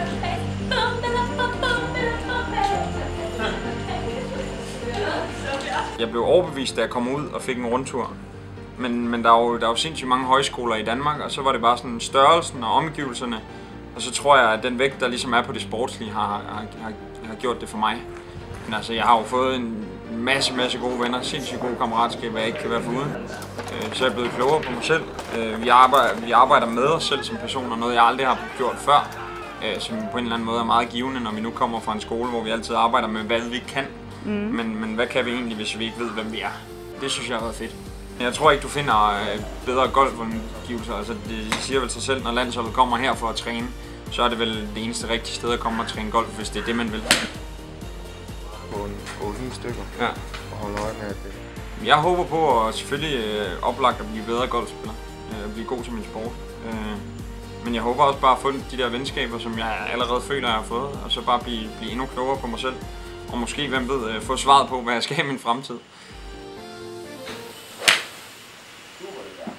Jeg blev overbevist, da jeg kom ud og fik en rundtur. Men der er jo sindssygt mange højskoler i Danmark, og så var det bare sådan størrelsen og omgivelserne. Og så tror jeg, at den vægt, der ligesom er på det sportslige, har gjort det for mig. Men altså, jeg har jo fået en masse gode venner, sindssygt gode kammeratskaber, jeg ikke kan være foruden. Så er jeg blevet klogere på mig selv. Vi arbejder med os selv som personer, noget jeg aldrig har gjort før. Som på en eller anden måde er meget givende, når vi nu kommer fra en skole, hvor vi altid arbejder med, hvad vi kan. Men hvad kan vi egentlig, hvis vi ikke ved, hvem vi er? Det synes jeg har været fedt. Jeg tror ikke, du finder bedre golfomgivelser. Altså, det siger vel sig selv, når landsholdet kommer her for at træne, så er det vel det eneste rigtige sted at komme og træne golf, hvis det er det, man vil. På en 8 stykker. Ja. Og holde øje med det. Jeg håber på at selvfølgelig oplagt at blive bedre golfspiller. At blive god til min sport. Men jeg håber også bare at få de der venskaber, som jeg allerede føler, jeg har fået. Og så bare blive endnu klogere på mig selv. Og måske, hvem ved, få svaret på, hvad jeg skal i min fremtid.